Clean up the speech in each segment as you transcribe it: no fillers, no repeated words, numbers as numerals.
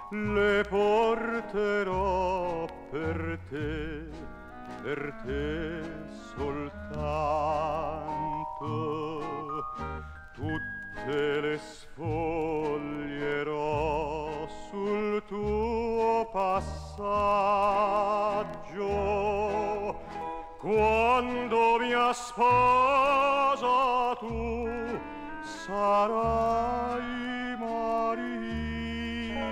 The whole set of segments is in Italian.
le porterò per te soltanto. Tutte le sfoglierò sul tuo passaggio. Quando mia sposa tu sarai Maria.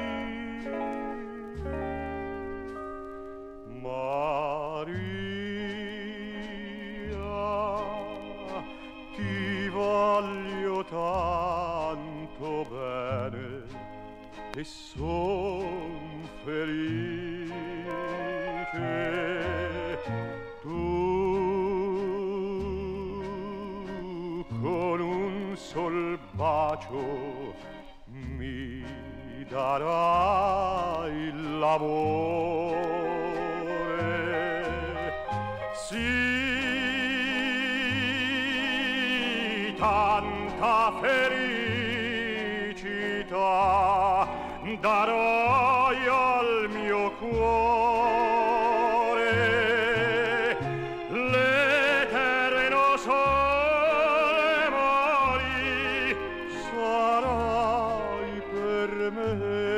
Maria, ti voglio tanto bene e son felice. Tu con un sol bacio mi darai l'amore. Sì, tanta felicità darò io al mio cuore. L'eterno sole mori sarai per me.